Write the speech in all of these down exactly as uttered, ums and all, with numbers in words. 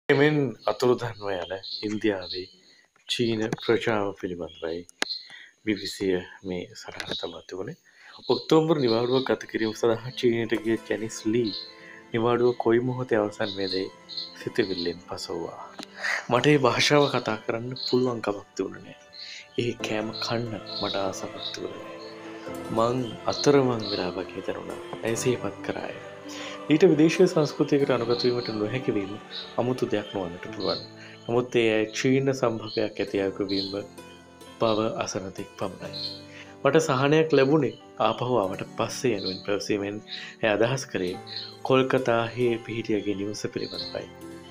එමෙන් අතුරුදන්ව යන ඉන්දියාවේ චීන ප්‍රජාව පිළිබඳවයි බිබිසිය මේ සටහන තබා තිබුණේ. ඔක්තෝබර් නිවාඩුවක් ගත කිරීම සඳහා චීනයට ගිය ජැනිස් ලී නිවාඩුව කොයි මොහොතේ අවසන් වේදයි සිතවිල්ලෙන් පසුවා. මට මේ භාෂාව කතා කරන්න පුළුවන් කමක් තිබුණේ නැහැ. ඒ කෑම කන්න මට ආසාවක් තිබුණේ නැහැ. මං අතරමං වෙලා වගේ දැනුණා. ඇය සිහිපත් කරාය. ඊට විදේශීය සංස්කෘතියකට අනුගත වීමට නොහැකි වීම අමුතු දෙයක් නොවන්නට පුළුවන්. නමුත් ඒ චීන සම්භවයක් ඇති අයෙකු වීම බව අසන තෙක් පමණයි. මට සහනයක් ලැබුණේ ආපහු ආවට පස්සේ යනුවෙන් පැවසීමෙන් ඇය අදහස් කරේ කොල්කතාහි පිහිටියගේ නිවස පිළිබඳවයි.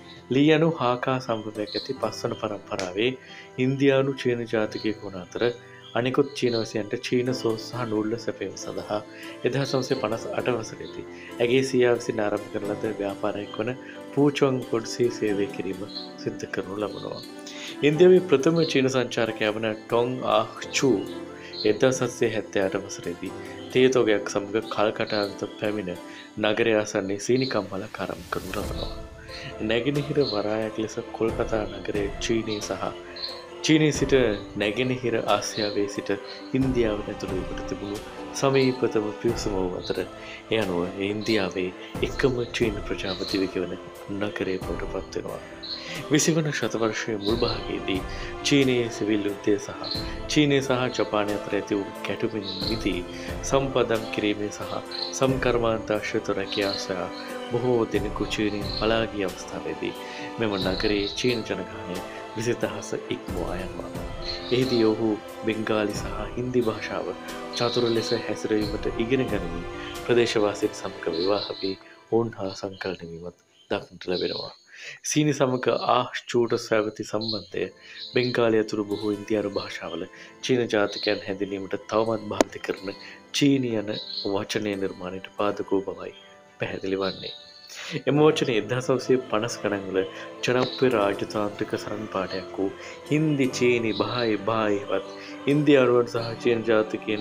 ලී යනු හාකා සම්භවයක් ඇති පස්වන පරම්පරාවේ ඉන්දියානු චීන ජාතිකයෙකු වන අතර අනිකුත් චීනවැසියන්ට චීන සෝස් සහ නූල්ල සැපයීම සඳහා එදහස් නවසිය පනස් අට වසරේදී ඇගේ සියා විසින් ආරම්භ කරන ලද ව්‍යාපාරයක් වන පූචොන් ෆුඩ්සී සේවය කිරීම සිද්ධ කරනු ලබනවා. ඉන්දියාවේ ප්‍රථම චීන සංචාරකයා වන ටොන් ආහ් චූ එක්දහස් හත්සිය හැත්තෑ අට වසරේදී තේතෝගයක් සමග කල්කටා වෙත පැමිණ නගරය ආසන්නයේ සීනිකම්මලක් ආරම්භ කරනු ලබනවා. නැගෙනහිර වරායක් ලෙස කොල්කතා නගරයේ චීනී සහ චීනී සිට නැගෙනහිර ආසියාවේ සිට ඉන්දියාවට ඇතුළු වීමට තිබුණු සමීපතම පිවිසුම වූ අතර එය අනුව ඉන්දියාවේ එකම චීන ප්‍රජාව දිවිගෙවන නගරය බවට පත් වෙනවා. විසිවන ශතවර්ෂයේ මුල් භාගයේදී චීනයේ සිවිල් යුද්ධය සහ චීනය සහ ජපානය අතර ඇති වූ ගැටුමින් මිදී සම්පදම් කිරීමේ සහ සම්කර්මාන්ත ආශ්‍රිත රැකියා සොයා බොහෝ දෙනෙකු චීනයෙන් පලා ගිය අවස්ථාවේදී මෙම නගරයේ චීන ජනගහනය විසි දහස ඉක්මවා යනවා. එහිදී ඔහු බෙන්ගාලි සහ හින්දි භාෂාව චතුර ලෙස හැසිරවීමට ඉගෙන ගනිමින් ප්‍රදේශවාසීන් සමග විවාහ වී ඔවුන් හා සංකල්ප වීමත් දක්නට ලැබෙනවා. සීනි සමග ආහ් චූට පැවති සම්බන්ධය බෙන්ගාලි ඇතුළු බොහෝ ඉන්දියානු භාෂාවල චීන ජාතිකයන් හැඳින්වීමට තවමත් භාවිත කරන චීනි යන වචනය නිර්මාණයට පාදක වූ බවයි පැහැදිලි වන්නේ. එම වචනය එක්දහස් නවසිය පනස් ගණන් වල ජනප්‍රිය රාජතාන්ත්‍රික සරණපාඨයක් වූ හින්දි චීනි බහායි බායිවත් ඉන්දියානුවන් සහ චීන ජාතිකයන්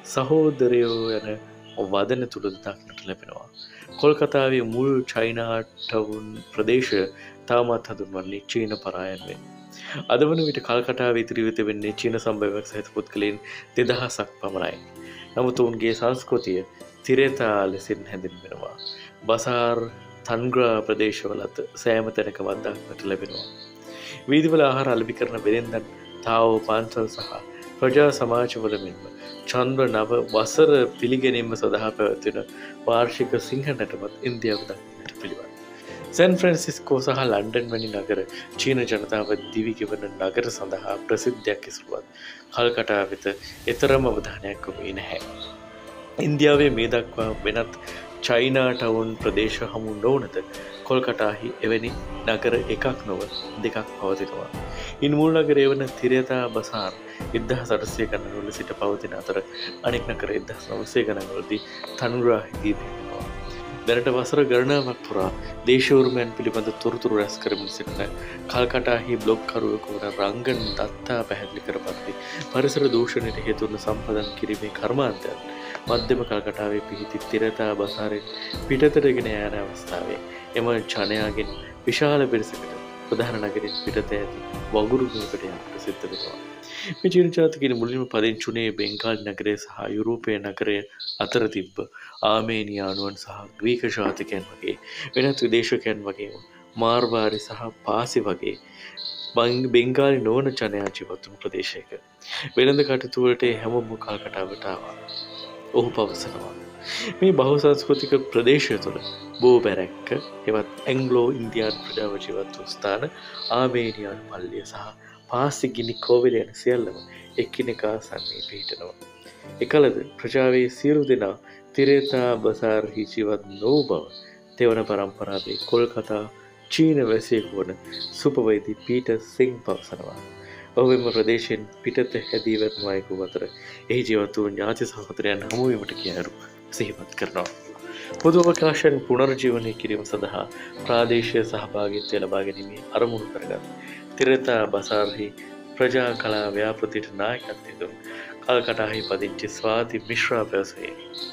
සහෝදරයෝ යන වදන තුළ දක්නට ලැබෙනවා. කොල්කතාවේ මුල් චයිනාටවුන් ප්‍රදේශය තවමත් හඳුන්වන්නේ චීන පරායන්වෙන්. අද වන විට කල්කටාවේ ඉතිරිව තිබෙන්නේ චීන සම්භවයක් සහිත පුද්ගලයන් දෙදහසක් පමණයි. නමුත් ඔවුන්ගේ සංස්කෘතිය තිරේතා ලෙසින් හැඳින්වෙනවා. බසාර් තන්ග්‍රා ප්‍රදේශවලත් සෑම තැනකම දක්නට ලැබෙනවා. වීදිවල ආහාර අලෙවි කරන වෙළෙන්දන් තාවෝ පන්සල් සහ ප්‍රජා සමාජවල මෙන්ම චන්ද්‍ර නව වසර පිළිගැනීම සඳහා පැවැත්වෙන වාර්ෂික සිංහ නැටුමත් ඉන්දියාව දක්නට පිළිවන්. සැන් ෆ්‍රැන්සිස්කෝ සහ ලන්ඩන් වැනි නගර චීන ජනතාව දිවිගෙවන නගර සඳහා ප්‍රසිද්ධයක් ඉසුරුවත් කල්කටා වෙත එතරම් අවධානයක් යොමුවේ නැහැ. ඉන්දියාවේ මේ දක්වා වෙනත් චයිනාටවුන් ප්‍රදේශ හමු නොවනද කොල්කටාහි එවැනි නගර එකක් නොව දෙකක් පවතිනවා. ඉන් මුල් නගරය වන තිරේතා බසාර් එක්දහස් අටසිය ගණන්වල සිට පවතින අතර අනෙක් නගර එක්දහස් නවසිය ගණන්වලදී තනුරාහිදී පෙනෙනවා. දැනට වසර ගණනාවක් පුරා දේශීය උරුමයන් පිළිබඳ තොරතුරු රැස් කරමින් සිටින කල්කටාහි බ්ලොග් කරුවෙකු වන රංගන් දත්තා පැහැදිලි කර පරිදි පරිසර දූෂණයට හේතු වන සම්පදන් කිරීමේ කර්මාන්තයන් මධ්‍යම කල්කටාවේ පිහිටි තිරතා බසාරෙන් පිටතට ගෙන යන අවස්ථාවේ එම ජනයාගෙන් විශාල පිරිසකට ප්‍රධාන නගරින් පිටත ඇති වගුරු භූමිකට යාමට සිද්ධ වෙනවා. මේ චීන ජාතිකයන් මුලින්ම පදිංචි වුණේ බෙන්ගාල් නගරය සහ යුරෝපීය නගරය අතර තිබ්බ ආමේනියානුවන් සහ ග්‍රීක ජාතිකයන් වගේ වෙනත් විදේශිකයන් වගේම මාර්වාරි සහ පාසි වගේ බෙන්ගාලි නොවන ජනයා ජීවත් වුණු ප්‍රදේශයක. වෙළඳ කටයුතු වලට හැමෝම කල්කටාවට ආවා. ඔහු පවසනවා මේ බහුසංස්කෘතික ප්‍රදේශය තුළ බෝ බැරැක්ක එවත් ඇංග්ලෝ ඉන්දියානු ප්‍රජාව ජීවත් වූ ස්ථාන ආමේනියානු පල්ලිය සහ පාසි ගිනි කෝවිල යන සියල්ලම එකිනෙකා සන්නී පිහිටනවා. එකලද ප්‍රජාවේ සියලු දෙනා තිරේතා බසාර්හි ජීවත් නොවූ බව තෙවන පරම්පරාවේ කොල්කතා චීන වැසියෙකු වන සුපවෛදී පීටර් සිං පවසනවා. ඔහු එම ප්‍රදේශයෙන් පිටත හැදී වැටෙන අයෙකු අතර එහි ජීවත් වූ ඥාති සහෝදරයන් හමුවීමට ගිය අයුරු සිහිපත් කරනවා. පොදු අවකාශයන් පුනර්ජීවනය කිරීම සඳහා ප්‍රාදේශීය සහභාගීත්වය ලබා ගැනීමේ අරමුණු කරගත් තිරතා බසාර්හි ප්‍රජා කලා ව්‍යාපෘතියට නායකත්වය දුන් කල්කටාහි පදිංචි ස්වාති මිශ්‍රා පැවසුවේ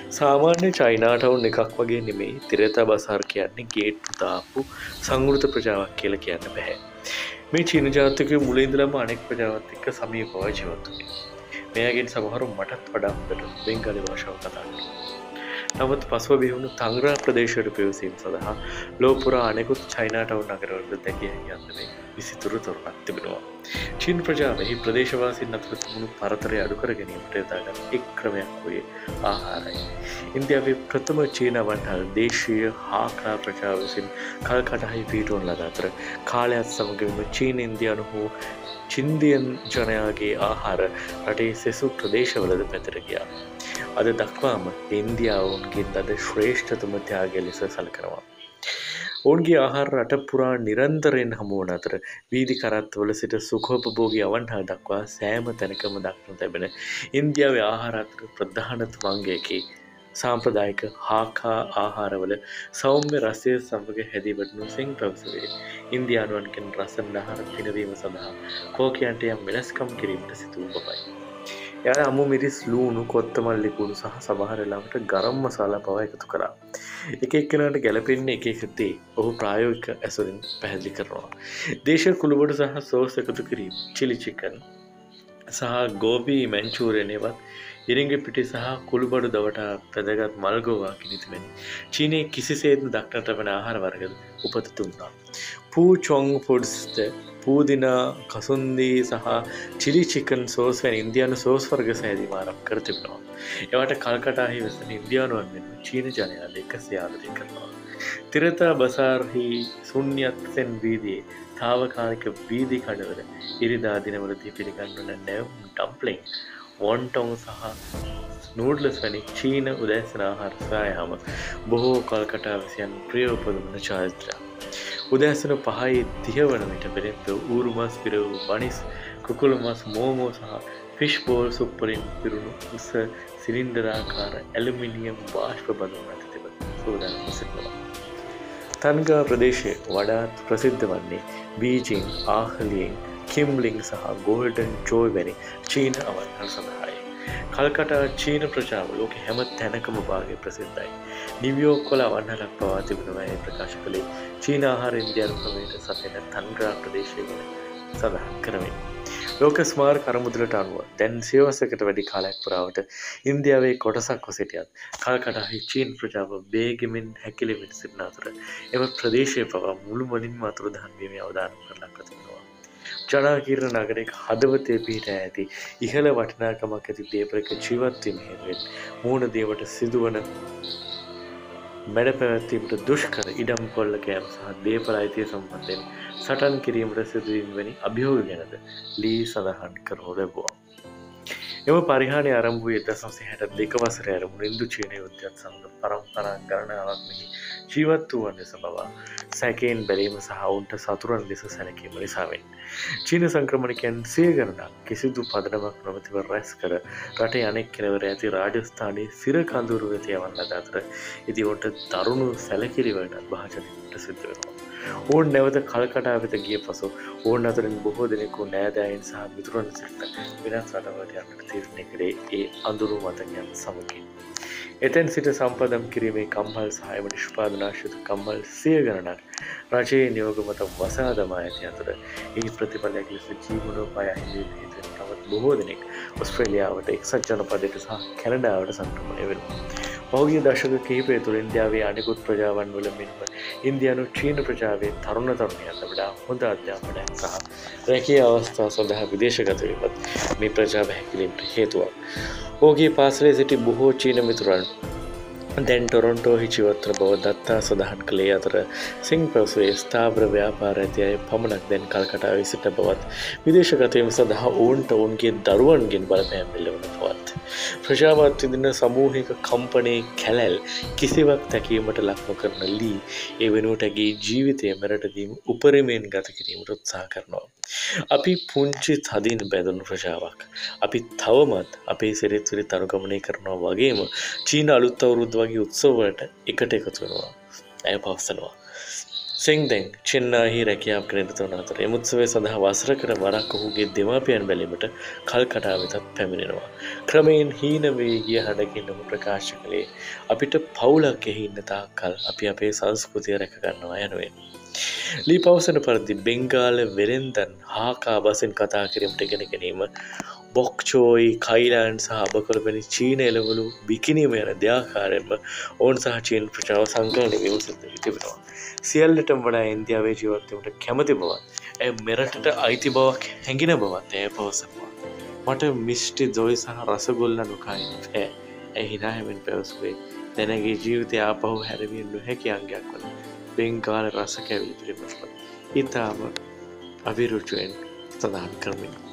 සාමාන්‍ය චයිනාටවුන් එකක් වගේ නෙමෙයි තිරතා බසාර් කියන්නේ ගේට්ටු දාපු සංවෘත ප්‍රජාවක් කියලා කියන්න බෑ. මේ චීන ජාතිකයෝ මුල ඉඳලම අනෙක් ප්‍රජාවත් එක්ක සමීපව ජීවත් වුණේ. මෙයාගෙන් සමහරු මටත් වඩා හොඳට බෙන්ගාලි භාෂාව කතා කරනවා. නමුත් පසුව බිහිවුණු තංග්‍රා ප්‍රදේශයට පැවසීම සඳහා ලොව පුරා අනෙකුත් චයිනාටවුන් නගරවලද දැකිය හැකි අන්දමේ විසිතුරු තොරණක් තිබෙනවා. චීන ප්‍රජාව එහි ප්‍රදේශවාසීන් අතර තිබුණු පරතරය අඩු කර ගැනීමට යොදාගත් එක් ක්‍රමයක් වූයේ ආහාරයි. ඉන්දියාවේ ප්‍රථම චීන වන්හල් දේශීය හාක්‍රා ප්‍රජාව විසින් කල්කටහි පිහිටුවන ලද අතර කාලයත් සමගම චීන ඉන්දියානු හෝ චින්දියන් ජනයාගේ ආහාර රටේ සෙසු ප්‍රදේශවලද පැතිර ගියා. අද දක්වාම ඉන්දියාවුන්ගෙන් අද ශ්‍රේෂ්ඨතම ත්‍යාගය ලෙස සලකනවා. ඔවුන්ගේ ආහාර රට පුරා නිරන්තරයෙන් හමුවන අතර වීදි කරත්තවල සිට සුඛෝපභෝගී අවන්හල් දක්වා සෑම තැනකම දක්නු ලැබෙන ඉන්දියාවේ ආහාර අතර ප්‍රධානතම අංගයකි සාම්ප්‍රදායික හාකා ආහාරවල සෞම්‍ය රසය සමග හැදී වටනු සිං පැවසුවේ. ඉන්දියානුවන්ගෙන් රසන ආහාර පිනවීම සඳහා කෝකියන්ට යම් වෙනස්කම් කිරීමට සිදු වූ බවයි. එයාලා අමු මිරිස් ලූණු කොත්තමල්ලි කුණු සහ සමහර වෙලාවට ගරම් මසාලා පවා එකතු කරා. එක එක්කෙනාට ගැලපෙන්නේ එක එක දේ ඔහු ප්‍රායෝගික ඇසුරින් පැහැදිලි කරනවා. දේශීය කුළුබඩු සහ සෝස් එකතු කිරීම, චිලි චිකන් සහ ගෝබි මැන්චූරියන් ඒවත් ඉරිඟි පිටි සහ කුළුබඩු දවට පැදගත් මල්ගෝවා කිනිතිමැනි චීනයේ කිසිසේත්ම දක්නට ලැබෙන ආහාර වර්ගද උපත දුන්නා. පූ චොං ෆුඩ්ස්ද පූදිනා කසුන්දී සහ චිලි චිකන් සෝස් වැනි ඉන්දියානු සෝස් වර්ග සෑදීම ආරම්භ කර තිබෙනවා. ඒවට කල්කටාහි වෙසෙන ඉන්දියානුවන් මෙන්ම චීන ජනයා එකසේ ආදරය කරනවා. තිරතා බසාර්හි ශුන්‍යත්සෙන් වීදියේ තාවකාලික වීදි කඩවල ඉරිදා දිනවලදී පිළිගන්වන නැවුම් ඩම්ප්ලින් වොන්ටොන් සහ නූඩ්ලස් වැනි චීන උදෑසන ආහාර සොයායාම බොහෝ කල්කටාවැසියන් ප්‍රිය උපදවන චාරිත්‍රයක්. උදෑසන පහයි තිහ වන විට පෙරෙන්ද ඌරු මස් පිරවූ බනිස් කුකුළු මස් මෝමෝ සහ ෆිෂ් බෝල් සුප් වලින් පිරුණු උස සිලින්ඩරාකාර ඇලුමිනියම් වාෂ්ප බඳුන් අත තිබෙන සූදානම් සිටිනවා. තන්ගා ප්‍රදේශයේ වඩාත් ප්‍රසිද්ධ වන්නේ බීජිං, ආහ්ලියෙන්, කිම්ලිං සහ ගෝල්ඩන් ජෝයි වැනි චීන අවන්හල් සඳහායි. කල්කටා චීන ප්‍රජාව ලෝකෙ හැම තැනකම භාගය ප්‍රසිද්ධයි. නිවියෝක් වල අවන්හලක් පවා තිබෙනවා ප්‍රකාශ කළේ චීන ආහාර ඉන්දියානු ක්‍රමයට සපයන තන්ග්‍රා ප්‍රදේශය ගැන සඳහන් කරමින්. ලෝක ස්මාරක අරමුදලට අනුව දැන් සියවසකට වැඩි කාලයක් පුරාවට ඉන්දියාවේ කොටසක්ව සිටියත් කල්කටාහි චීන ප්‍රජාව වේගෙමින් හැකිලෙමින් සිටින අතර එම ප්‍රදේශය පවා මුළුමනින්ම අතුරුදහන් වීමේ අවදානම් කරලක් තිබෙනවා. ජනාකීර්ණ නගරයක හදවතේ පිහිටා ඇති ඉහළ වටිනාකමක් ඇති දේපලක ජීවත් වීම හේතුවෙන් මූණ දේවට සිදුවන මැඩ පැවැත්වීමට දුෂ්කර ඉඩම් කොල්ල කෑම සහ දේපල අයිතිය සම්බන්ධයෙන් සටන් කිරීමට සිදුවීම වැනි අභියෝග ගැනද ලී සඳහන් කරනු ලැබුවා. එම පරිහානිය ආරම්භ වූ එක්දහස් නවසිය හැට දෙක වසරේ ආරම්භ ඉන්දු චීන යුද්ධයත් සමග පරම්පරා ගණනාවක් මෙහි ජීවත් වූවන් ලෙස බව සැකයෙන් බැලීම සහ ඔවුන්ට සතුරන් ලෙස සැලකීම නිසාවෙන් චීන සංක්‍රමණිකයන් සිය ගණනක් කිසිදු පදනමක් නොමැතිව රැස් කර රටේ අනෙක් කෙළවර ඇති රාජස්ථානයේ සිර කඳුරු වෙත යවන ලද අතර ඉදිවට දරුණු සැලකිලිවලටත් භාජනයට සිද්ධ වෙනවා. ඔවුන් නැවත කල්කටා වෙත ගිය පසු ඔවුන් අතරින් බොහෝ දෙනෙකු නෑදෑයන් සහ මිතුරන් සිටින වෙනස් රටවලට යන්නට තීරණය කළේ ඒ අඳුරු මතකයන් සමගින්. එතැන් සිට සම්පදම් කිරීමේ කම්හල් සහයම නිෂ්පාදනාශිත කම්හල් සිය ගණනක් රජයේ නියෝග මත වසා දමා ඇති අතර එහි ප්‍රතිඵලයක් ලෙස ජීවනෝපාය අහිමිවීම හේතුවෙන් තවත් බොහෝ දෙනෙක් ඔස්ට්‍රේලියාවට, එක්සත් ජනපදයට සහ කැනඩාවට සංක්‍රමණය වෙනවා. පහුගිය දශක කිහිපය තුළ ඉන්දියාවේ අනෙකුත් ප්‍රජාවන් වල මෙන්ම ඉන්දියානු චීන ප්‍රජාවේ තරුණ තරුණියන්ට වඩා හොඳ අධ්‍යාපනයක් සහ රැකියා අවස්ථා සඳහා විදේශගත වීමත් මේ ප්‍රජාව හැකිලීමට හේතුවක්. ඔහුගේ පාසලේ සිටි බොහෝ චීන මිතුරන් දැන් ටොරොන්ටෝහි ජීවත්වන බව දත්තා සඳහන් කළේ අතර සිං පැවසුවේ ස්ථාවර ව්‍යාපාර ඇති අය පමණක් දැන් කල්කටාවේ සිට බවත් විදේශගත වීම සඳහා ඔවුන්ට ඔවුන්ගේ දරුවන්ගෙන් බලපෑම් එල්ලවන බවත්. ප්‍රජාවත් විදින සමූහික කම්පනයේ කැලැල් කිසිවක් තැකීමට ලක් නොකරන ලී ඒ වෙනුවට ඇගේ ජීවිතය මෙරටදීම උපරිමයෙන් ගත කිරීමට උත්සාහ කරනවා. අපි පුංචි තදින් බැඳුණු ප්‍රජාවක්. අපි තවමත් අපේ සිරිත් විරිත් අනුගමනය කරනවා වගේම චීන අලුත් අවුරුද්ද වගේ උත්සවවලට එකට එකතු වෙනවා. ඇය පවසනවා. චෙන්දෙන් චෙන්නහි රැකියාව කරන තුන අතර එම උත්සවය සඳහා වසරකට වරක් ඔහුගේ දෙමාපියන් බැලීමට කල්කටා වෙතත් පැමිණෙනවා. ක්‍රමයෙන් හීන වේ ගිය හඬකින් ඔහු ප්‍රකාශ කළේ අපිට පවුලක් එහි ඉන්න තාක්කල් අපි අපේ සංස්කෘතිය රැක ගන්නවා යනුවෙන්. ලී පවසන පරිදි බෙන්ගාල වෙරෙන්දන් හාකා බසින් කතා කිරීමට ඉගෙන ගැනීම බොක්චෝයි කයිලෑන්ඩ් සහ අබකොළපැණි චීන එළවලු බිකිනීම යන දෙආකාරයෙන්ම ඔවුන් සහ චීන ප්‍රජාව සංකලනය වීම සිදු වී තිබෙනවා. සියල්ලටම වඩා ඉන්දියාවේ ජීවත් වීමට කැමති බවත් ඇය මෙරටට අයිති බවක් හැඟෙන බවත් ඇය පවසනවා. මට මිෂ්ටි දොයි සහ රසගොල්ල නොකයින් බෑ. ඇය hina හැමින් පැවසුවේ දැන් ඇගේ ජීවිතය ආපහු හැරවිය නොහැකි අංගයක් වන බෙන්ගාල රස කැවිලි පිළිබඳව ඉතාම අවිරුචියෙන් සඳහන් කරමින්